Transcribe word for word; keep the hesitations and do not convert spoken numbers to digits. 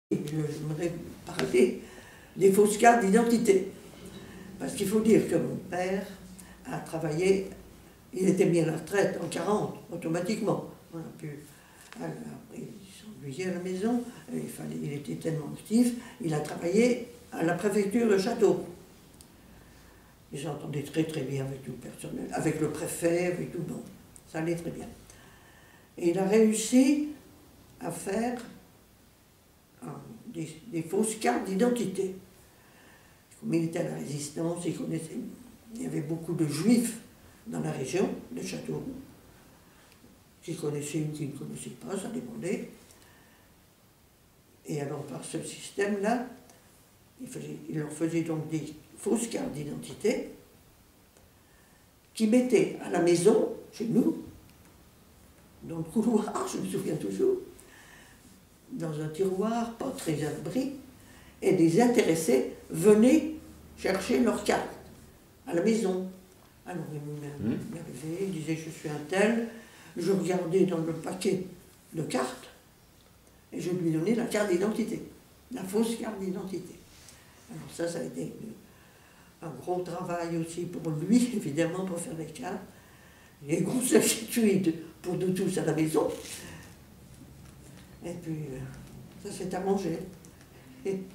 J'aimerais parler des fausses cartes d'identité. Parce qu'il faut dire que mon père a travaillé, il était mis à la retraite en quarante, automatiquement. On a pu, alors, il s'ennuyait à la maison, il, fallait, il était tellement actif, il a travaillé à la préfecture de Château. Il s'entendait très très bien avec tout le personnel, avec le préfet, avec tout le monde. Ça allait très bien. Et il a réussi à faire Des, des fausses cartes d'identité. Comme il était à la résistance, il, connaissait, il y avait beaucoup de juifs dans la région de Châteauroux, qui connaissaient ou qui ne connaissaient pas, ça dépendait. Et alors par ce système-là, il, il leur faisait donc des fausses cartes d'identité qui mettaient à la maison, chez nous, dans le couloir, je me souviens toujours, dans un tiroir pas très abri, et des intéressés venaient chercher leurs cartes à la maison. Alors il m'arrivait, il disait je suis un tel, je regardais dans le paquet de cartes et je lui donnais la carte d'identité, la fausse carte d'identité. Alors ça, ça a été un gros travail aussi pour lui, évidemment, pour faire les cartes. Les grosses inquiétudes pour nous tous à la maison. Et puis, ça s'est arrangé. Et